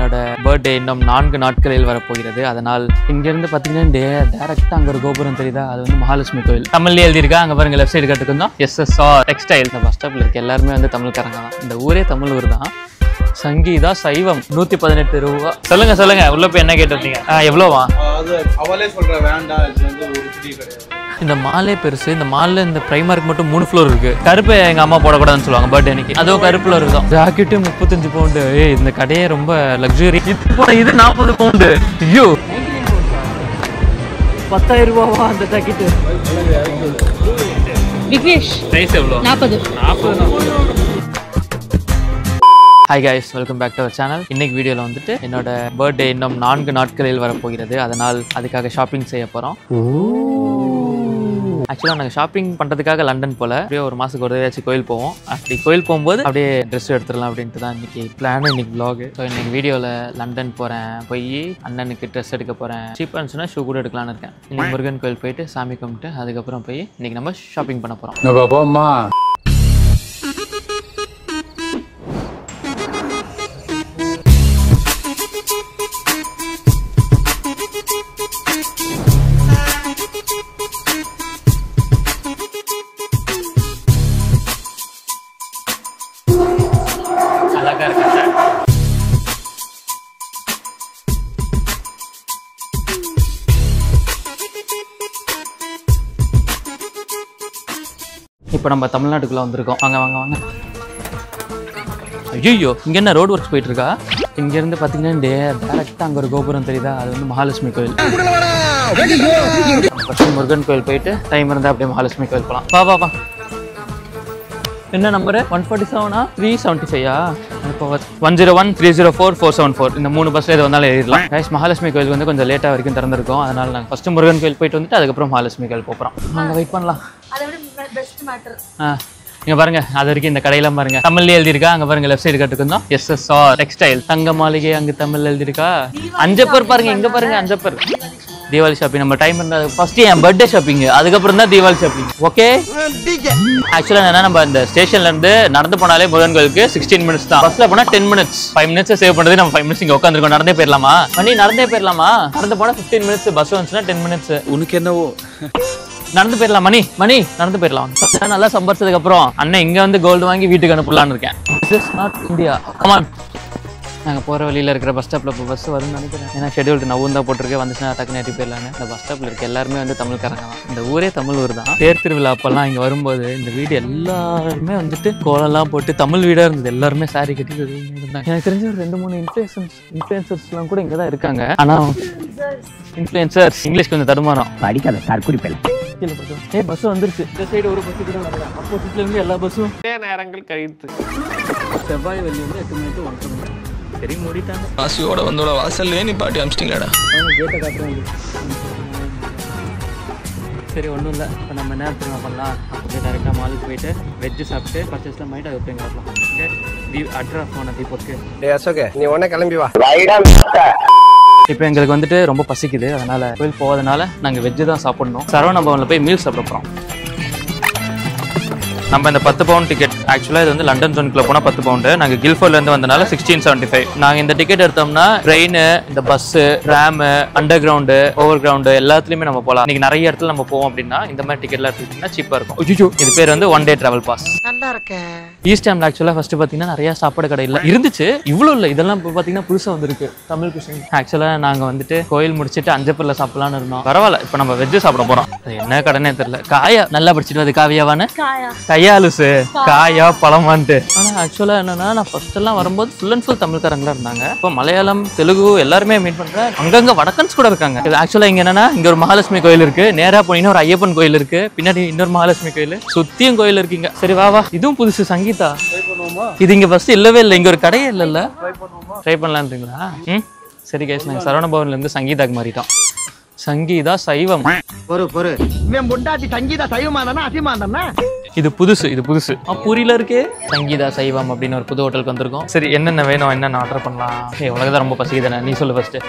என்னோட பர்த்டே இன்னும் 4 நாட்களில் வரப்போகிறது. அதனால் இங்கிருந்து பார்த்தீங்கன்னா டேரக்டா அங்கே ஒரு கோபுரம் தெரியுதா, அது வந்து மகாலட்சுமி கோயில். தமிழ்ல எழுதியிருக்கா, அங்கே பாருங்க லெஃப்ட் சைடு கட்டுக்கணும் SSR டெக்ஸ்டைல். இந்த பஸ் ஸ்டாப்ல இருக்க எல்லாருமே வந்து தமிழ்காரங்க தான். இந்த ஊரே தமிழ் ஊர் தான். சங்கீதா சைவம் 118 ரூபா. சொல்லுங்க சொல்லுங்க, உள்ள போய் என்ன கேட்டிருந்தீங்க? எவ்வளோவா? அவளே சொல்ற வேண்டாம், இது வந்து ஒரு ஃப்ரீ கிடையாது. இந்த மாலே பெருசு. இந்த மால்ல இந்த பிரைமார்க் மட்டும் 3 ஃப்ளோர் இருக்கு. கருப்பு எங்க அம்மா போடக்கூடாதுன்னு சொல்லுவாங்க பர்த்டே அன்னைக்கு. அதுவும் கருப்புல இருக்கும். Jacket 35 pound. இந்த கடையே ரொம்ப லக்ஸுரி. இது 40 பவுண்டு. ஐயோ 10,000 ரூபாவா அந்த ஜாக்கெட்டு? விக்னேஷ் பிரைஸ் எவ்வளோ? 40. Hi guys, welcome back to our channel. இன்னைக்கு வீடியோவில் வந்துட்டு என்னோட பர்த்டே இன்னும் 4 நாட்களில் வரப்போகிறது. அதனால் அதுக்காக ஷாப்பிங் செய்ய போகிறோம். ஆக்சுவலாக நாங்கள் ஷாப்பிங் பண்ணுறதுக்காக லண்டன் போல் அப்படியே ஒரு மாதத்துக்கு ஒரு ஏதாச்சும் கோயில் போவோம். அப்படி கோயில் போகும்போது அப்படியே ட்ரெஸ் எடுத்துடலாம் அப்படின்ட்டு தான் இன்றைக்கி பிளான், இன்றைக்கி vlog. ஸோ இன்றைக்கி வீடியோவில் லண்டன் போகிறேன், போய் அண்ணனுக்கு ட்ரெஸ் எடுக்க போகிறேன். சீப்பாக இருந்துச்சுன்னா ஷூ கூட எடுக்கலான்னு இருக்கேன். இன்னைக்கு முருகன் கோயில் போயிட்டு சாமி கும்பிட்டு அதுக்கப்புறம் போய் இன்றைக்கி நம்ம ஷாப்பிங் பண்ண போகிறோம். இப்போ நம்ம தமிழ்நாட்டுக்குள்ளே வந்திருக்கோம். வாங்க வாங்க வாங்க. ஐயோ, இங்கே என்ன ரோடு ஒர்க்ஸ் போயிட்டு இருக்கா? இங்கேருந்து பார்த்தீங்கன்னா டேரக்டாக அங்கே ஒரு கோபுரம் தெரியுதா, அது வந்து மகாலட்சுமி கோயில். ஃபஸ்ட்டு முருகன் கோயில் போயிட்டு டைம் இருந்தால் அப்படியே மகாலட்சுமி கோயில் போகலாம். வா வா வா. என்ன நம்பரு? 147 375 இப்போ 101 304 474 இந்த 3 பஸ்ஸில் எது வந்தாலும் ஏறிடலாம். கைஸ், மகாலட்சுமி கோயிலுக்கு வந்து கொஞ்சம் லேட்டாக வரைக்கும் திறந்திருக்கும். அதனால் நாங்கள் ஃபஸ்ட்டு முருகன் கோயில் போயிட்டு வந்துட்டு அதுக்கப்புறம் மகாலட்சுமி கோயில் போகிறோம். நாங்கள் வெயிட் பண்ணலாம். இங்க பாருங்க, அது வரைக்கும் இந்த கடையெல்லாம் பாருங்க தமிழ்ல எழுதியிருக்கா. அங்க பாருங்க லெஃப்ட் சைடு கட்டுக்கும் SSR டெக்ஸ்டைல். தங்க மாளிகை அங்க தமிழ்ல எழுதியிருக்கா. அஞ்சப்பர் பாருங்க, இங்க பாருங்க அஞ்சப்பர். தீபாவளி ஷாப்பிங் நம்ம டைம் இருந்தா ஃபர்ஸ்ட் என் பர்த்டே ஷாப்பிங், அதுக்கப்புறம் தான் தீபாவளி ஷாப்பிங். ஓகே, ஆக்சுவலா என்னன்னா நம்ம இந்த ஸ்டேஷன்ல இருந்து நடந்து போனாலே முருகன் கோயிலுக்கு 16 மினிட்ஸ் தான். பஸ்ல போனா 10 மினிட்ஸ். 5 மினிட்ஸ் சேவ் பண்றது. நம்ம 5 மினிட்ஸ் இங்க உட்காந்துருக்கோம். நடந்தே போயிடலாமா? நடந்தே போயிடலாமா? நடந்து போனா 15 மினிட்ஸ், பஸ் வந்துச்சுன்னா 10 மினிட்ஸ். உனக்கு என்னவோ நடந்து போயிடலாம். மணி நடந்து போயிடலாம். நல்லா சம்பாரிச்சதுக்கு அப்புறம் அண்ணன் இங்க வந்து கோல்டு வாங்கி வீட்டுக்கு அனுப்பலான்னு இருக்கேன். This is not India. Come on. நாங்கள் போகிற வழியில் இருக்கிற பஸ் ஸ்டாப்பில் இப்போ பஸ் வரும்னு நினைக்கிறேன். ஏன்னா ஷெடியூல்டு நவும் தான் போட்டிருக்கேன். வந்துச்சுன்னா டக்குன்னு ஏற்றி போயிடலான்னு. இந்த பஸ் ஸ்டாப்பில் இருக்க எல்லாருமே வந்து தமிழ்காரங்க தான். இந்த ஊரே தமிழ் ஊர் தான். தேர் திருவிழா அப்பெல்லாம் இங்கே வரும்போது இந்த வீடு எல்லாருமே வந்துட்டு கோலம்லாம் போட்டு தமிழ் வீடாக இருந்தது. எல்லாருமே சாரி கட்டி இருந்தாங்க. எனக்கு தெரிஞ்ச ஒரு 2-3 இன்ஃப்ளூயன்சர்ஸ்லாம் கூட இங்கே தான் இருக்காங்க. ஆனால் இன்ஃப்ளூயன்சர்ஸ் இங்கிலீஷ் கொஞ்சம் தடுமாறும். படிக்காத தற்கொலை பேர் பஸ் வந்துருச்சு. இந்த சைடு ஒரு பஸ் கூட வரல. ஆப்போசிட்ல இருந்து எல்லா பஸ்ஸும் நேரங்கள் கழித்து. செவ்வாய் வெள்ளி வந்து 8 மணி to 1 மணி. சரி, மூடிட்டாங்க. வாசியோட வந்தோட வாசல்லே நீ பாட்டி அமிச்சிட்டீங்களாடா. கேட்டை காட்டுறேன். சரி, ஒன்றும் இல்லை. இப்போ நம்ம என்ன பண்ணலாம், அப்படியே டேரெக்டாக மாலுக்கு போயிட்டு வெஜ்ஜு சாப்பிட்டு பர்ச்சேஸ்லாம் பண்ணிட்டு அது போய் காட்டலாம். அட்ரா ஃபோனை தீபக்கு நீ உடனே கிளம்பி வா. இப்போ எங்களுக்கு வந்துட்டு ரொம்ப பசிக்குது. அதனால கோயில் போவதனால நாங்கள் வெஜ்ஜு தான் சாப்பிடணும். சரவண பவனில் போய் மீல் சாப்பிட போகிறோம். நம்ம இந்த 10 பவுண்ட் டிக்கெட், ஆக்சுவலாக இது வந்து லண்டன் ஜோனுக்குள்ள போனால் 10 பவுண்டு. நாங்கள் கில்ஃபோர்ட்லேருந்து வந்தனால 1675. நாங்கள் இந்த டிக்கெட் எடுத்தோம்னா ட்ரெயின், இந்த bus, tram, underground, overground எல்லாத்துலேயுமே நம்ம போகலாம். இன்னைக்கு நிறைய இடத்துல நம்ம போவோம் அப்படின்னா இந்த மாதிரி டிக்கெட்லாம் எடுத்துக்கிட்டிங்கன்னா சீப்பாக இருக்கும். இது பேர் வந்து 1 டே ட்ராவல் பாஸ். நல்லா இருக்கு. ஈஸ்ட் ஹாம்ல ஆக்சுவலாக ஃபர்ஸ்ட் பார்த்தீங்கன்னா நிறைய சாப்பாடு கடை இல்லை இருந்துச்சு. இவ்வளோ இல்லை. இதெல்லாம் இப்போ பார்த்தீங்கன்னா புதுசாக வந்துருக்கு தமிழ் குஷன். ஆக்சுவலாக நாங்கள் வந்துட்டு கோயில் முடிச்சுட்டு அஞ்சப்பரில் சாப்பிடலான்னு இருந்தோம். பரவாயில்ல, இப்போ நம்ம வெஜ்ஜு சாப்பிட போகிறோம். என்ன கடைனே தெரியல. காயா நல்லா படிச்சுட்டு அது காவியாவான்னு கையாலுசு காயா பழமான்ட்டு. ஆனா ஆக்சுவலா என்னன்னா, நான் ஃபர்ஸ்ட் எல்லாம் வரும்போது ஃபுல் அண்ட் ஃபுல் தமிழ்காரங்களா இருந்தாங்க. இப்போ மலையாளம், தெலுங்கு எல்லாருமே மீட் பண்றேன். அங்கங்க வடக்கன்ஸ் கூட இருக்காங்க. ஆக்சுவலா இங்க என்னன்னா, இங்க ஒரு மகாலட்சுமி கோயில் இருக்கு. நேரா போனீங்கன்னா ஒரு ஐயப்பன் கோயில் இருக்கு. பின்னாடி இன்னொரு மகாலட்சுமி கோயில், சுத்தியும் கோயில் இருக்கீங்க. சரி வா வா. இதுவும் புதுசு. சங்கீதா இது இங்க ஃபர்ஸ்ட் இல்லவே இல்லை. இங்க ஒரு கடையே இல்லைல்ல. ட்ரை பண்ணலான்றீங்களா? சரி கைஸ், நாங்க சரவண பவன்ல இருந்து சங்கீதாக்கு மாறிட்டோம். சங்கீதா சைவம். இது புதுசு. பூரியில இருக்கு சங்கீதா சைவம் அப்படின்னு ஒரு புது ஹோட்டலுக்கு வந்திருக்கோம். சரி, என்னென்ன வேணும், என்னென்ன ஆர்டர் பண்ணலாம்? உலகதான் ரொம்ப பசிக்குதுண்ணே, நீ சொல்லு ஃபர்ஸ்ட்.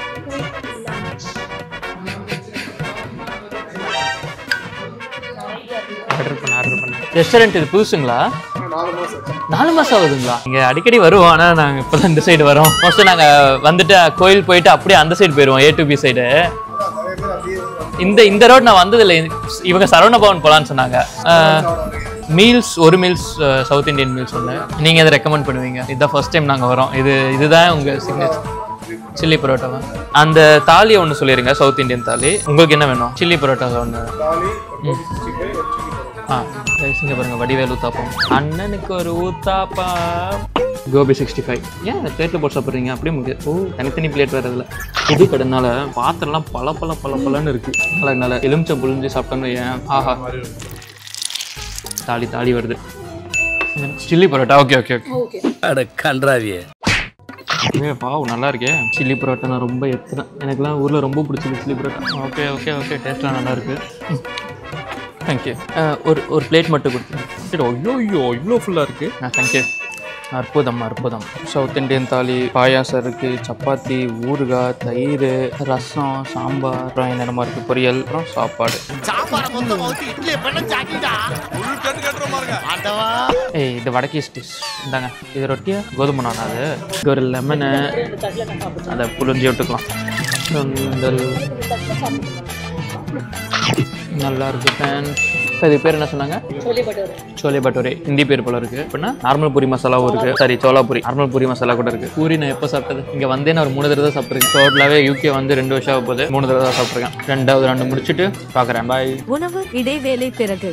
ஆர்டர் பண்ண. ரெஸ்டாரண்ட் இது புதுசுங்களா? 4 மாசம் ஆகுதுங்களா? இங்க அடிக்கடி வருவோம், ஆனா நாங்க இப்பதான் இந்த சைடு வரோம். மோஸ்ட்லி நாங்க வந்துட்டு கோயில் போயிட்டு அப்படியே அந்த சைடு போயிருவோம், A to B சைடு. இந்த ரோட் நான் வந்ததில்லை. இவங்க சரவண பவன் போலான்னு சொன்னாங்க. மீல்ஸ் ஒரு மீல்ஸ் சவுத் இந்தியன் மீல்ஸ் ஒன்று. நீங்கள் எதை ரெக்கமெண்ட் பண்ணுவீங்க? இதுதான் ஃபர்ஸ்ட் டைம் நாங்கள் வரோம். இதுதான் உங்கள் சிக்னேச்சர் சில்லி பரோட்டாவா? அந்த தாலியை ஒன்று சொல்லிடுங்க, சவுத் இந்தியன் தாலி. உங்களுக்கு என்ன வேணும்? சில்லி பரோட்டா ஒன்று. இங்கே பாருங்க, வடிவேல் ஊத்தாப்பம். அண்ணனுக்கு ஒரு ஊத்தாப்பா. கோபி 65. ஏன் பிளேட்டில் போட்டு சாப்பிட்றீங்க? அப்படியே முக்கிய தனித்தனி பிளேட் வரதில்ல. புது கடைனால பாத்திரம்லாம் பலன்னு இருக்கு. அதனால எலுமிச்சம் புழிஞ்சு சாப்பிட்டோன்னு ஏன் ஆஹா தாலி வருது. சில்லி பரோட்டா. ஓகே அட கன்றாவியே. பாவ் நல்லா இருக்கே. சில்லி பரோட்டா நான் ரொம்ப எத்தனை, எனக்குலாம் ஊரில் ரொம்ப பிடிச்சது சில்லி பரோட்டா. ஓகே டேஸ்ட்லாம் நல்லா இருக்கு. தேங்க்யூ. ஒரு பிளேட் மட்டும் கொடுத்துருங்க. ஐயோ இவ்வளோ ஃபுல்லாக இருக்குது. தேங்க்யூ. அற்புதம். சவுத் இண்டியன் தாலி, பாயாசம் இருக்குது, சப்பாத்தி, ஊறுகாய், தயிர், ரசம், சாம்பார், அப்புறம் என்னென்னமா இருக்குது, பொரியல், அப்புறம் சாப்பாடு. இது வடக்கீஸ் டிஷ். இந்தாங்க, இது ரொட்டியா கோதுமை நானா? அது இது ஒரு லெமனு, அதை புளிஞ்சி விட்டுக்கலாம். நல்லா இருக்கு. இது பேர் என்ன சொன்னாங்க? சோலே பட்டோரே. ஹிந்தி பேர் போல இருக்கு. அப்படின்னா நார்மல் பூரி மசாலாவும் இருக்கு. சரி, சோலாபூரி. நார்மல் பூரி மசாலா கூட இருக்கு. பூரி நான் எப்போ சாப்பிட்டது? இங்க வந்தே நான் ஒரு 3 தடவை தான் சாப்பிட்ருக்கேன். டோட்டலாவே UK வந்து 2 வருஷம் ஆக போகுது. 3 தடவை தான் சாப்பிட்ருக்கேன். 2 முடிச்சுட்டு பார்க்குறேன். பாய். உணவு இடைவேளை பிறகு.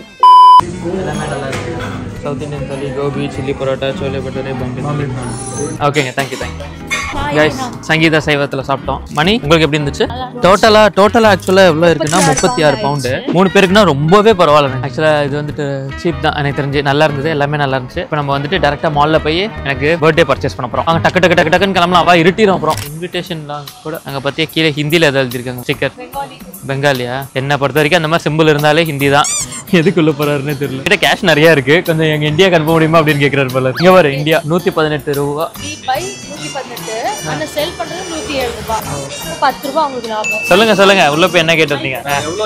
South Indian thali, gobi, chilli parotta, chole பட்டோரே, பம்பி. ஓகேங்க, தேங்க்யூ. கைஸ், சங்கீதா சைவத்தில் சாப்பிட்டோம். மணி, உங்களுக்கு எப்படி இருந்துச்சு? டோட்டலா ஆக்சுவலாக எவ்வளோ இருக்குன்னா 36 பவுண்டு. 3 பேருக்குன்னா ரொம்பவே பரவாயில்ல. ஆக்சுவலாக இது வந்துட்டு சீப் தான் எனக்கு தெரிஞ்சு. நல்லா இருந்தது, எல்லாமே நல்லா இருந்துச்சு. இப்போ நம்ம வந்துட்டு டேரெக்டாக மாலில் போய் எனக்கு பர்த்டே பர்ச்சேஸ் பண்ண போகிறோம். அங்கே டக்குன்னு கிளம்பலாம். இருட்டிடும். அப்புறம் இன்விடேஷன்லாம் கூட அங்கே பற்றிய கீழே ஹிந்தியில் எதாவது எழுதிருக்காங்க. ஸ்டிக்கர் பெங்காலியா? என்னை பொறுத்த வரைக்கும் அந்த மாதிரி சிம்பிள் இருந்தாலே ஹிந்தி தான். எதுக்குள்ள போறாருன்னு தெரியல. கிட்ட கேஷ் நிறைய இருக்கு. கொஞ்சம் எங்க இந்தியா கனுப்ப முடியுமா அப்படின்னு கேட்கறாரு போல. இங்க வர இந்தியா 118 ரூபா. சொல்லுங்க உள்ள போய் என்ன கேட்டிருந்தீங்க?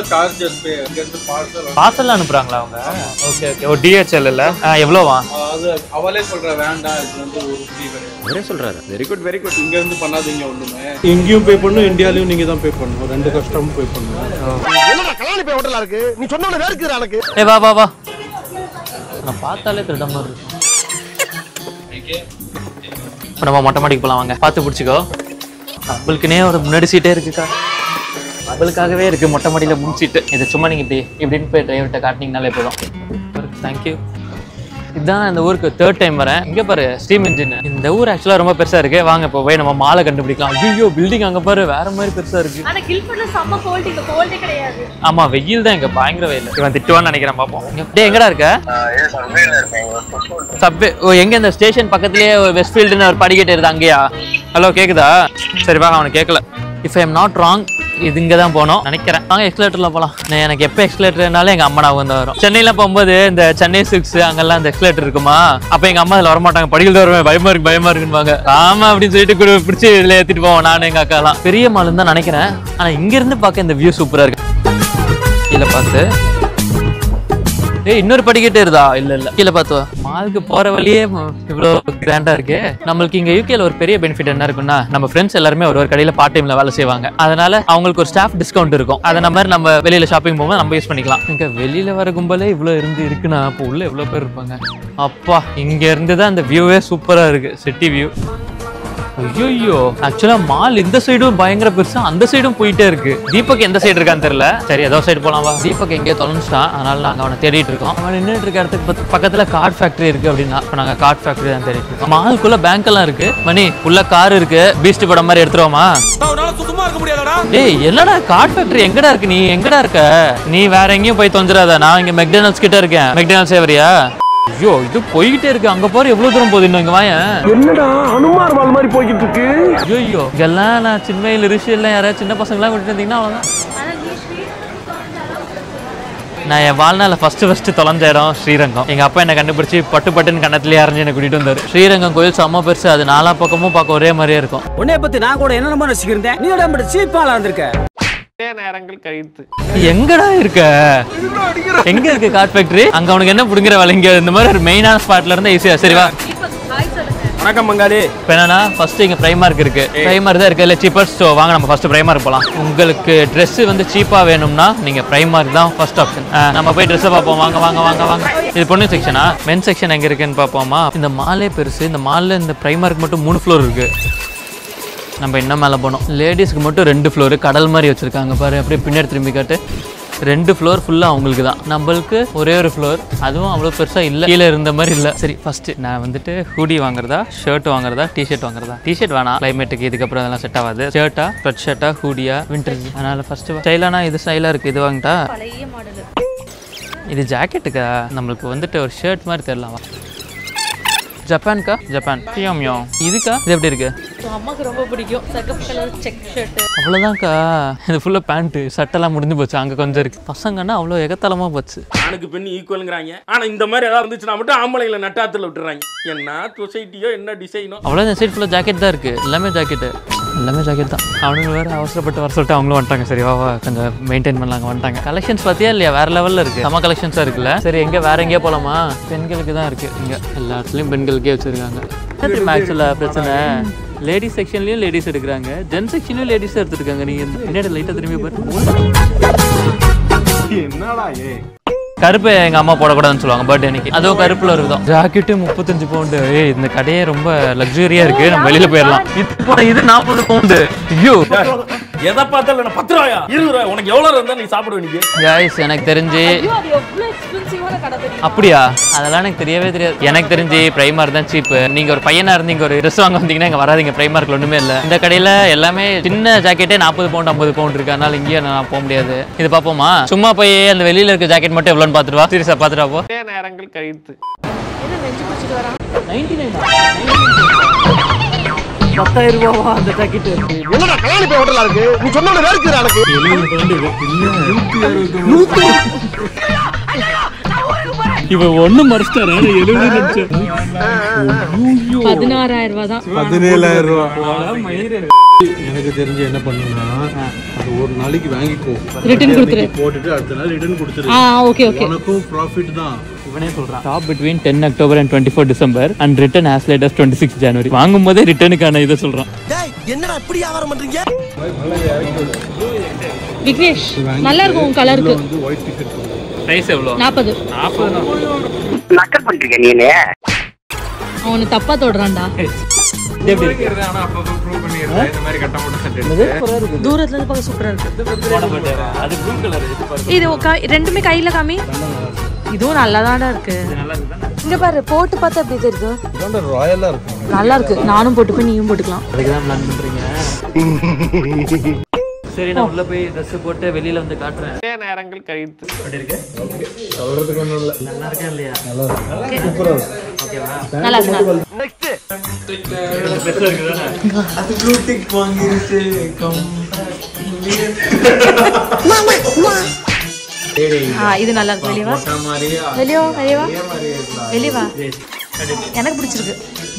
பார்சல் அனுப்புறாங்களா அவங்க? ஓகே. ஒரு DHL இல்ல எவ்வளோவா? அவளே சொல்ற வேண்டாம், இது வந்து ஒரு ஃப்ரீ கிடையாது. அவரே சொல்றாரு. Very good. இங்க இருந்து பண்ணாதீங்க ஒண்ணுமே. இங்கேயும் பே பண்ணணும், இந்தியாலயும் நீங்க தான் பே பண்ணணும். 2 கஸ்டமும் பே பண்ணணும். என்னடா கலாணி பே ஹோட்டலா இருக்கு? நீ சொன்னவன வேற இருக்குடா எனக்கு. வா. நான் பார்த்தாலே திருட மாதிரி இருக்கு. இப்போ நம்ம மொட்டை மாடிக்கு போகலாம் வாங்க. பார்த்து பிடிச்சிக்கோ. அவளுக்குனே ஒரு முன்னாடி சீட்டே இருக்குக்கா. அவளுக்காகவே இருக்கு மொட்டை மாடியில் முன் சீட்டு. இது சும்மா நீங்கள் இப்படின்னு போய் டிரைவர்கிட்ட காட்டினீங்கனாலே போதும். தேங்க்யூ. இதுதான் இந்த ஊருக்கு 3rd டைம் வரேன். இங்கே பாரு, ஸ்டீம் இன்ஜின். இந்த ஊர் ஆக்சுவலாக ரொம்ப பெருசாக இருக்கு. வாங்க இப்போ போய் நம்ம மாலை கண்டுபிடிக்கலாம். ஐயோ பில்டிங் அங்கே பாரு, வேற மாதிரி பெருசாக இருக்கு. ஆமா, வெயில் தான் இங்கே, பயங்கர வெயில். இவன் திட்டுவான்னு நினைக்கிறேன். பார்ப்போம். எங்கடா இருக்க? சப்வே. எங்க இந்த ஸ்டேஷன் பக்கத்துலேயே வெஸ்ட்ஃபீல்டுன்னு ஒரு படிக்கட்டு இருக்குது, அங்கேயா? ஹலோ, கேக்குதா? சரி வாங்க, அவனுக்கு கேட்கல. If I am not wrong, இது இங்கே தான் போனோம் நினைக்கிறேன். வாங்க எக்ஸ்கலேட்டரில் போகலாம். எனக்கு எப்போ எக்ஸ்கலேட்டர்னாலும் எங்கள் அம்மா நான் வந்து வரும். சென்னையில் போகும்போது இந்த சென்னை 6 அங்கெல்லாம் இந்த எக்ஸ்கலேட்டர் இருக்குமா, அப்போ எங்கள் அம்மா அதில் வரமாட்டாங்க. படிக்கல வருவேன், பயமா இருக்குன்னு. ஆமா அப்படின்னு சொல்லிட்டு பிடிச்சி இதில் ஏற்றிட்டு போவோம் நானும் எங்கள் அக்காலாம். பெரிய மாலுன்னு தான் நினைக்கிறேன். ஆனால் இங்கேருந்து பார்க்க இந்த வியூ சூப்பராக இருக்கு. கீழே பார்த்து இன்னொரு படிக்கட்டு இருந்தா? இல்ல கீழே பார்த்து மாலுக்கு போற வழியே இவ்வளவு கிராண்டா இருக்கு. நம்மளுக்கு இங்க யூகேல ஒரு பெரிய பெனிஃபிட் என்ன இருக்குன்னா, நம்ம ஃப்ரெண்ட்ஸ் எல்லாருமே ஒரு கடையில பார்ட் டைம்ல வேலை செய்வாங்க. அதனால அவங்களுக்கு ஒரு ஸ்டாஃப் டிஸ்கவுண்ட் இருக்கும். அதை நம்ம வெளியில ஷாப்பிங் போகும்போது நம்ம யூஸ் பண்ணிக்கலாம். இங்க வெளியில வர கும்பலே இவ்வளவு இருக்குன்னா, அப்போ உள்ள எவ்வளவு பேர் இருப்பாங்க. அப்பா, இங்க இருந்துதான் இந்த வியூவே சூப்பரா இருக்கு, சிட்டி வியூ. ஐயோ, ஆக்சுவலா மால் இந்த சைடும் பயங்கர பெருசா, அந்த சைடும் போயிட்டே இருக்கு. தீபக் எந்த சைடு இருக்கான்னு தெரியல. சரி, ஏதோ சைடு போலாமா? தீபக் எங்கேயோ தொலைஞ்சிட்டான், அதனால நாங்க அவனை தேடிட்டு இருக்கோம். அவன் நின்றுட்டு இருக்க இடத்துக்கு பக்கத்துல கார்ட் ஃபேக்டரி இருக்கு அப்படின்னா, இப்போ நாங்க கார்ட் ஃபேக்டரி தான் தேடிட்டு இருக்கோம். மாலுக்குள்ள பேங்க் எல்லாம் இருக்கு. மணி உள்ள கார் இருக்கு. பீஸ்ட் படம் மாதிரி எடுத்துருவோமா? ஏய், என்னடா கார்ட் ஃபேக்டரி எங்கடா இருக்கு? நீ எங்கடா இருக்க? நீ வேற எங்கேயும் போய் தொலைஞ்சிடாத. நான் இங்க மெக்டானல்ட்ஸ் கிட்ட இருக்கேன். மெக்டானல்ட்ஸ் சேவரியா? ஐயோ, இது போயிட்டே இருக்கு. அங்க பாரு எவ்வளவு தூரம் போகுது. இன்னும் இங்க வாயேன். என்னடா அனுமார் வால் மாதிரி போய்கிட்டு இருக்கு. ஐயோ, இங்கெல்லாம் நான் சின்ன வயசுல ரிஷி எல்லாம் யாராவது சின்ன பசங்க எல்லாம் விட்டு இருந்தீங்கன்னா அவ்வளவுதான். நான் என் வாழ்நாள் ஃபர்ஸ்ட் தொலைஞ்ச இடம் ஸ்ரீரங்கம். எங்க அப்பா என்ன கண்டுபிடிச்சி பட்டுன்னு கண்ணத்திலேயே அரைஞ்சு என்ன கூட்டிட்டு வந்தாரு. ஸ்ரீரங்கம் கோயில் செம்ம பெருசு. அது 4 பக்கமும் பார்க்க ஒரே மாதிரியே இருக்கும். உன்னைய பத்தி நான் கூட என்ன நினைச்சிருந்தேன். நீ சீப்பாலா இருந்திருக்க. நேரங்கள் கழித்து எங்கடா இருக்க? எங்க இருக்கு கார்ட் ஃபேக்டரி? அங்க உனக்கு என்ன புடுங்குற வேலை? இங்க இந்த மாதிரி ஒரு மெயினான ஸ்பாட்ல இருந்தா ஈஸியா. சரி வா. வணக்கம் பங்காளி. இப்போ என்னன்னா ஃபர்ஸ்ட் இங்க பிரைமார்க் இருக்கு. பிரைமார்க் தான் இருக்கு, இல்ல சீப்பர். ஸோ வாங்க நம்ம ஃபர்ஸ்ட் பிரைமார்க் போலாம். உங்களுக்கு ட்ரெஸ் வந்து சீப்பா வேணும்னா நீங்க பிரைமார்க் தான் ஃபர்ஸ்ட் ஆப்ஷன். நம்ம போய் ட்ரெஸ் பார்ப்போம். வாங்க வாங்க வாங்க வாங்க. இது பொண்ணு செக்ஷனா? மென் செக்ஷன் எங்க இருக்குன்னு பார்ப்போமா? இந்த மாலே பெருசு. இந்த மால்ல இந்த பிரைமார்க் மட்டும் 3 ஃப்ளோர் இருக்கு. நம்ம இன்னும் மேலே போனோம். லேடிஸ்க்கு மட்டும் 2 ஃப்ளோரு கடல் மாதிரி வச்சுருக்காங்க பாரு. அப்படியே பின்னாடி திரும்பி காட்டு. 2 ஃப்ளோர் ஃபுல்லாக அவங்களுக்கு தான். நம்மளுக்கு ஒரே ஒரு ஃப்ளோர், அதுவும் அவ்வளோ பெருசாக இல்லை, கீழே இருந்த மாதிரி இல்லை. சரி ஃபஸ்ட்டு நான் வந்துட்டு ஹூடி வாங்குறதா, ஷர்ட் வாங்குறதா, டிஷர்ட் வாங்குறதா? டிஷர்ட் வேணாம், கிளைமேட்டுக்கு இதுக்கப்புறம் அதெல்லாம் செட் ஆகாது. ஷர்ட்டா, ஸ்வெட் ஷர்ட்டா, ஹூடியா, வின்டர்? அதனால் ஃபஸ்ட்டு ஸ்டைலானா இது ஸ்டைலாக இருக்குது, இது வாங்கிட்டா. இது ஜாக்கெட்டுக்கா? நம்மளுக்கு வந்துட்டு ஒரு ஷர்ட் மாதிரி தெரியலாம். ஜப்பான்க்கா? ஜப்பான் பியோமியோ. இதுக்கா? இது எப்படி இருக்கு? அம்மாக்கு ரொம்ப பிடிக்கும். சகப்பு கலர் செக் ஷர்ட். அவ்வளோதான்க்கா. இது ஃபுல்லாக பேண்ட்டு ஷர்ட்டெல்லாம் முடிஞ்சு போச்சு. அங்கே கொஞ்சம் இருக்கு. பசங்கன்னா அவ்வளோ எகத்தலமாக போச்சு. ஆணுக்கு பெண் ஈக்குவலுங்கிறாங்க. ஆனால் இந்த மாதிரி ஏதாவது இருந்துச்சுன்னா மட்டும் ஆம்பளைங்களை நட்டாத்தில் விட்டுறாங்க. என்ன சொசைட்டியோ என்ன டிசைனோ. அவ்வளோ இந்த சைட் ஃபுல்லாக ஜாக்கெட் தான் இருக்குது. எல்லாமே ஜாக்கெட்டு, எல்லாமே ஜாக்கெட் தான். அவனுங்க வேறு அவசரப்பட்டு வர சொல்லிட்டு அவங்களும் வந்துட்டாங்க. சரி வா கொஞ்சம் மெயின்டைன் பண்ணலாங்க. வந்துட்டாங்க. கலெக்ஷன்ஸ் பார்த்தியா இல்லையா? வேறு லெவலில் இருக்குது. நம்ம கலெக்ஷன்ஸாக இருக்குல்ல. சரி எங்கே வேறு எங்கேயா போகலாமா? பெண்களுக்கு தான் இருக்குது இங்கே. எல்லா இடத்துலையும் பெண்களுக்கே வச்சுருக்காங்க. ஆக்சுவலாக பிரச்சனை லேடிஸ் செக்ஷன்லேயும் லேடிஸ் எடுக்கிறாங்க, ஜென் செக்ஷன்லேயும் லேடிஸாக எடுத்துருக்காங்க. நீங்கள் பின்னாடி லைட்டாக திரும்பி பாருங்க. என்னடா ஏ கருப்பு எங்கள் அம்மா போடக்கூடாதுன்னு சொல்லுவாங்க பர்த்டே அன்னைக்கு. அதுவும் கருப்பில் இருக்கும். Jacket 35 pound. இந்த கடையே ரொம்ப லக்ஸுரியாக இருக்குது. நம்ம வெளியில் போயிடலாம். இது 40 பவுண்டு. ஐயோ எதை பார்த்தாலும் 10 ரூபாயா 20 ரூபாய் உனக்கு எவ்வளோ இருந்தா நீ சாப்பிட வேண்டிய? காய்ஸ் எனக்கு தெரிஞ்சு அப்படியா? அதெல்லாம் எனக்கு தெரியவே தெரியாது. எனக்கு தெரிஞ்சு பிரைமார்க் தான் சீப்பு. நீங்க ஒரு பையனா இருந்தீங்க ஒரு ட்ரெஸ் வாங்க வந்தீங்கன்னா இங்க வராதிங்க. பிரைமார்க்ல ஒண்ணுமே இல்லை. இந்த கடையில எல்லாமே சின்ன ஜாக்கெட்டே 40 பவுண்ட் 50 பவுண்ட் இருக்கு. அதனால இங்கேயே நான் போக முடியாது. இது பார்ப்போமா? சும்மா போய் அந்த வெளியில இருக்க ஜாக்கெட் மட்டும் எவ்வளோன்னு பார்த்துட்டு வா. சீரியஸா பார்த்துட்டு வா. நேரங்கள் கழித்து 10,000 ரூபாவா அந்த ஜாக்கெட்? என்னடா கலாணி போய் ஹோட்டலா இருக்கு? நீ சொன்னோட வேற இருக்குடா எனக்கு. 70 இவன் ஒண்ணு மறைச்சிட்டாரு. 70 நிமிஷம் 16,000 ரூபாய் தான். 17,000 ரூபாய். எனக்கு தெரிஞ்சு என்ன பண்ணுன்னா, அது ஒரு நாளைக்கு வாங்கிக்கோ, ரிட்டர்ன் கொடுத்துரு, போட்டுட்டு அடுத்த நாள் ரிட்டர்ன் கொடுத்துரு. Okay okay. உனக்கும் ப்ராஃபிட் தான். இவனே சொல்றான். Stop between 10 October and 24 December and return as late as 26 January. வாங்கும் போதே ரிட்டர்னுக்கான இதை சொல்றான். டேய் என்னடா இப்படி வியாபாரம் பண்றீங்க? விக்னேஷ் நல்லா இருக்கும் உன் கலருக்கு. வந்து ஒயிட் டிக்கெட் பிரைஸ் எவ்வளவு? 40. நக்கல் பண்றீங்க நீனே. அவனு தப்பா தொடுறான்டா. எப்படி இருக்கு? ஆனா அப்பப்போ ப்ரூவ் பண்ணிடுறேன். இந்த மாதிரி கட்ட போட்டு செட் தூரத்துல இருந்து பார்க்க சூப்பரா இருக்கு. அது ப்ளூ கலர். இது பாருங்க. இது ரெண்டுமே கையில காமி. இதுவும் நல்லாதான்டா இருக்கு. நல்லா இருக்குதானே? இங்க பாரு போட்டு பார்த்தா எப்படி தெரியுது? இதோட ராயலா இருக்கும். நல்லா இருக்கு. நானும் போட்டுப்பேன், நீயும் போட்டுக்கலாம். அதுக்கு தான் பிளான் பண்றீங்க. சரி நான் உள்ள போய் ட்ரெஸ் போட்டு வெளியில வந்து காட்டுறேன். நேரங்கள் கழித்து எப்படி இருக்கு? சொல்றதுக்கு ஒண்ணும் இல்ல. நல்லா இருக்கா இல்லையா? நல்லா இருக்கு. சூப்பரா இருக்கு. ஓகேவா? நல்லா இருக்கு. நெக்ஸ்ட் பெருசா இருக்குதானே? அது ப்ளூ டிக் வாங்கிருச்சு கம். இது நல்லா இருக்கு. வெளியவா வெளியவா. எனக்கு பிடிச்சிருக்கு.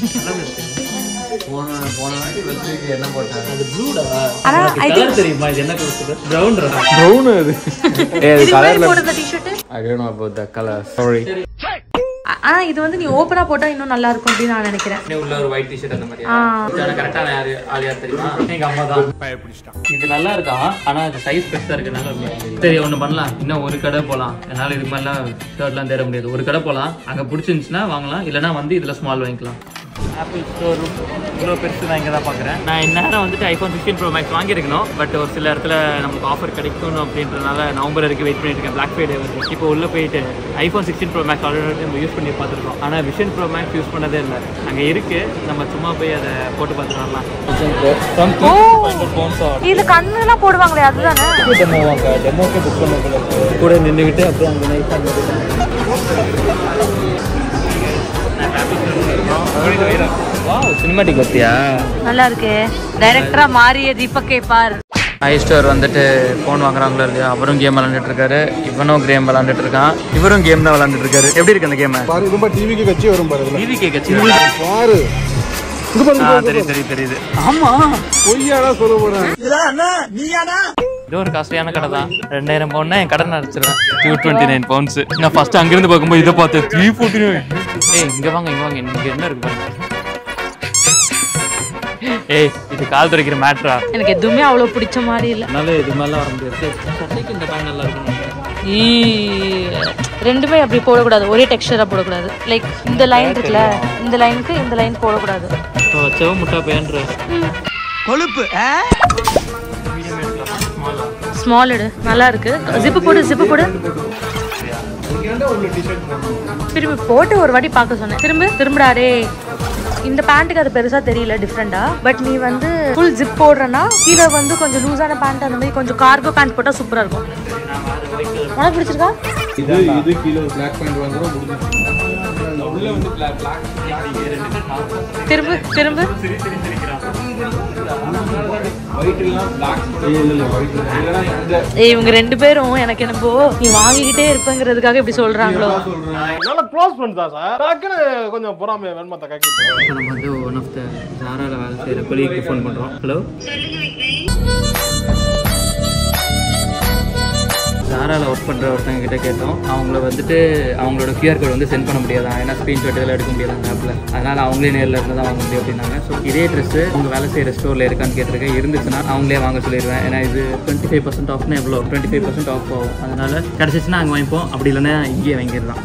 போன வாட்டி வெச்சுக்கு என்ன போட்டாங்க? அது ப்ளூடா. ஆனா ஐ திங்க் தெரியுமா இது என்ன கலர்? பிரவுன் ரா. ப்ரௌன் அது. இது கலர்ல போடுற T-shirt. I don't know about the color. Sorry. ஆனா இது வந்து நீ ஓபனா போட்டா இன்னும் நல்லா இருக்கும் அப்படி நான் நினைக்கிறேன். நீ உள்ள ஒரு ஒயிட் டி-ஷர்ட் அந்த மாதிரி. இது கரெக்ட்டான ஆள் யார் தெரியுமா? எங்க அம்மா தான். பயப்பிடிச்சிட்டான். இது நல்லா இருக்கா? ஆனா இது சைஸ் பெருசா இருக்கனால சரி ஒன்னு பண்ணலாம். இன்னும் ஒரு கடை போலாம். என்னால இதுக்கு மேல ஷர்ட்லாம் தேட முடியாது. ஒரு கடை போலாம். அங்க பிடிச்சிருந்துச்சுன்னா வாங்கலாம். இல்லனா வந்து இதுல ஸ்மால் வாங்கிக்கலாம். ஆப்பிள் ஸ்டோர் ரூம் இவ்வளோ பெருசு நான் இங்கே தான் பார்க்குறேன். நான் இந்நேரம் வந்துட்டு iPhone 16 Pro Max வாங்கியிருக்கணும். பட் ஒரு சில இடத்துல நமக்கு ஆஃபர் கிடைக்கணும் அப்படின்றனால நவம்பர் வரைக்கும் வெயிட் பண்ணிட்டு இருக்கேன். Black Friday வருது. இப்போ உள்ளே போயிட்டு iPhone 16 Pro Max ஆல்ரெடி நம்ம யூஸ் பண்ணி பார்த்துருக்கோம். ஆனால் Vision Pro Max யூஸ் பண்ணதே இல்லை. அங்கே இருக்குது. நம்ம சும்மா போய் அதை போட்டு பார்த்துட்டு வரலாம். இது கண்ணுலாம் போடுவாங்களே அதுதானே? டெமோக்கே புக் பண்ண கூட நின்றுக்கிட்டு அப்படியே அங்கே நைட்டாக சினிமாட்டிக் பத்தியா நல்லா இருக்கு. டைரக்டரா மாறிய தீபக்கே பார். ஐ ஸ்டோர் வந்துட்டு ஃபோன் வாங்குறாங்களோ இல்லையா? அவரும் கேம் விளாண்டுட்டு இருக்காரு. இவனும் கேம் விளாண்டுட்டு இருக்கான். இவரும் கேம் தான் விளாண்டுட்டு இருக்காரு. எப்படி இருக்கு அந்த கேம்? பாரு ரொம்ப டிவிக்கு கட்சி வரும் பாரு. டிவிக்கு கட்சி பாரு. தெரியுது. ஆமா பொய்யாடா சொல்ல போறேன். இது ஒரு காஸ்ட்லியான கடை தான். 2000 பவுன்னா என் கடை அடிச்சிருவேன். 229 பவுண்ட்ஸ். நான் ஃபர்ஸ்ட் அங்கிருந்து பார்க்கும்போது இதை பார்த்தேன் 349. ஏய் இங்க வாங்க இங்க என்ன இருக்கு பாருங்க. ஏய் இது கால் துடைக்கிற மேட்ரா. எனக்கு எதுவுமே அவ்வளவு பிடிச்ச மாதிரி இல்ல. அதனால இது மேல வர முடியாது. சட்டைக்கு இந்த பேண்ட் நல்லா இருக்கும். ரெண்டுமே அப்படி போடக்கூடாது, ஒரே டெக்ஸ்டரா போடக்கூடாது. லைக் இந்த லைன் இருக்குல்ல, இந்த லைனுக்கு இந்த லைன் போடக்கூடாது. செவ முட்டா பேன்ற கொழுப்பு ஸ்மால் எடு, நல்லா இருக்கு. ஜிப்பு போடு திரும்பி போட்டு ஒரு வாட்டி பார்க்க சொன்னேன். திரும்படாடே. இந்த பேண்ட்டுக்கு அது பெருசா தெரியல டிஃப்ரெண்டா. பட் நீ வந்து ஃபுல் ஜிப் போடுறனா கீழே வந்து கொஞ்சம் லூஸான பேண்ட், அந்த மாதிரி கொஞ்சம் கார்கோ பேண்ட் போட்டா சூப்பரா இருக்கும். உனக்கு பிடிச்சிருக்கா? இது கீழே Black pant வாங்குறோம் முடிஞ்சு. உள்ள வந்து Black திரும்ப ஒயிட் எல்லாம் Black இல்ல ஒயிட் இல்லனா இந்த இவங்க ரெண்டு பேரும் எனக்கு என்னப்போ நீ வாங்கிக்கிட்டே இருப்பங்கிறதுக்காக இப்படி சொல்றாங்களோ. நல்லா க்ளோஸ் பண்ணிட்டா சார். டக்குனு கொஞ்சம் பொறாமை வேணுமா தக்காக்கி. நம்ம வந்து ஒன் ஆஃப் த ஜாரால வேலை செய்கிற கொலீக்கு ஃபோன் பண்ணுறோம். ஹலோ ஜாராவில் ஒர்க் பண்ணுற ஒருத்தங்க கிட்ட கேட்டோம். அவங்கள வந்துட்டு அவங்களோட QR கோட் வந்து சென்ட் பண்ண முடியாதா, ஏன்னா ஸ்க்ரீன்ஷாட் இதெல்லாம் எடுக்க முடியாது அந்த ஆப்பில். அதனால் அவங்களே நேரில் இருந்து தான் வாங்க முடியும் அப்படின்னாங்க. ஸோ இதே ட்ரெஸ்ஸு உங்கள் வேலை செய்கிற ஸ்டோரில் இருக்கான்னு கேட்டிருக்கேன். இருந்துச்சுன்னா அவங்களே வாங்க சொல்லிடுவேன். ஏன்னா இது 25% ஆஃப்னா எவ்வளோ 25% ஆஃப் ஆகும். அதனால் கிடச்சிச்சுன்னா அங்கே வாங்கிப்போம், அப்படி இல்லைன்னா இங்கேயே வாங்கிடலாம்.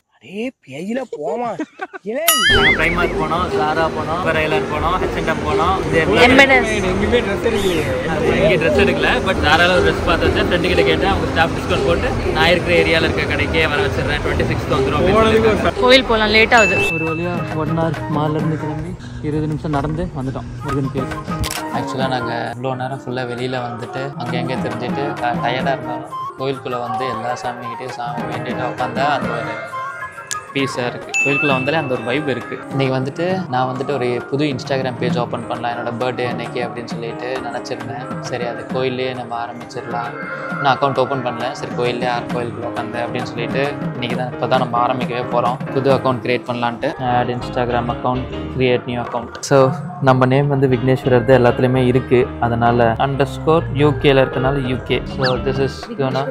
பிரைமார்க் போனோம், ஜாரா போனோம், வெரைலர் போனோம், H&M போனோம். எங்கேயுமே ட்ரெஸ் எடுக்கலையே. இங்கே ட்ரெஸ் எடுக்கல, பட் ஜாரால ஒரு ட்ரெஸ் பார்த்து வச்சேன். ஃப்ரெண்டு கிட்ட கேட்டேன், அவங்க ஸ்டாஃப் டிஸ்கவுண்ட் போட்டு நான் இருக்கிற ஏரியாவில் இருக்க கடைக்கே வர வச்சிடுறேன். 26 வந்துடும். கோவில் போகலாம், லேட் ஆகுது. ஒரு வழியாக 1 hour மாலிலேருந்து கிளம்பி 20 நிமிஷம் நடந்து வந்துட்டோம் முருகன் கோயில். ஆக்சுவலாக நாங்கள் இவ்வளோ நேரம் ஃபுல்லாக வெளியில் வந்துட்டு அங்கே எங்கே தெரிஞ்சுட்டு டயர்டாக இருந்தாலும் கோயிலுக்குள்ளே வந்து எல்லா சாமிக்கிட்டேயும் சாமி வேண்டிட்டு உட்காந்தா அந்த ஒரு பீஸாக இருக்குது. கோயிலுக்குள்ளே வந்தாலே அந்த ஒரு வைப் இருக்குது. இன்றைக்கி வந்துட்டு நான் வந்துட்டு ஒரு புது இன்ஸ்டாகிராம் பேஜ் ஓப்பன் பண்ணலாம் என்னோடய பர்த்டே அன்னைக்கு அப்படின்னு சொல்லிட்டு நினச்சிருந்தேன். சரி அது கோயிலே நம்ம ஆரம்பிச்சிடலாம். நான் அக்கௌண்ட் ஓப்பன் பண்ணல, சரி கோயிலே கோயிலுக்குள்ளே உட்காந்து அப்படின்னு சொல்லிட்டு இன்றைக்கி தான் இப்போ தான் நம்ம ஆரம்பிக்கவே போகிறோம். புது அக்கௌண்ட் க்ரியேட் பண்ணலான்ட்டு. Add Instagram account, create new account. So நம்ம நேம் வந்து விக்னேஸ்வரர் தான் எல்லாத்துலேயுமே இருக்குது. அதனால் _UK இருக்கனால UK. So this is gonna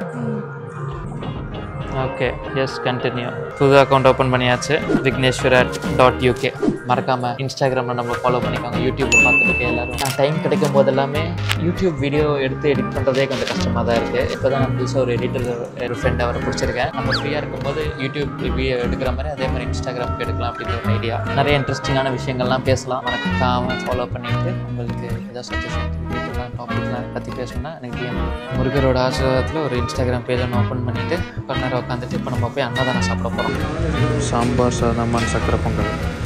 okay yes continue. புது அக்கௌண்ட் ஓப்பன் பண்ணியாச்சு, விக்னேஸ்வரர்.UK. மறக்காமல் இன்ஸ்டாகிராமில் நம்ம ஃபாலோ பண்ணிக்கோங்க. யூடியூப்பில் பார்த்துட்டு எல்லாரும் நான் டைம் கிடைக்கும் போது எல்லாமே யூடியூப் வீடியோ எடுத்து எடிட் பண்ணுறதே கொஞ்சம் கஷ்டமாக தான் இருக்குது. இப்போ தான் நான் புதுசாக ஒரு எடிட்டர் ஒரு ஃப்ரெண்ட் அவரை பிடிச்சிருக்கேன். நம்ம ஃப்ரீயாக இருக்கும்போது யூடியூப் வீடியோ எடுக்கிற மாதிரி அதே மாதிரி இன்ஸ்டாகிராமுக்கு எடுக்கலாம் அப்படின்ற ஒரு ஐடியா. நிறைய இன்ட்ரெஸ்டிங்கான விஷயங்கள்லாம் பேசலாம். மறக்காமல் ஃபாலோ பண்ணிவிட்டு உங்களுக்கு ஏதாவது சஜஷன் டாபிக்லாம் பற்றி பேசணும்னா எனக்கு DM. முருகரோட ஆசீர்வாதத்தில் ஒரு இன்ஸ்டாகிராம் பேஜ் ஒன்று ஓப்பன் பண்ணிவிட்டு கொஞ்ச நேரம் உட்காந்துட்டு இப்போ நம்ம போய் அன்னதானம் சாப்பிட போகிறோம். சாம்பார் சாதம், சக்கரை பொங்கல்.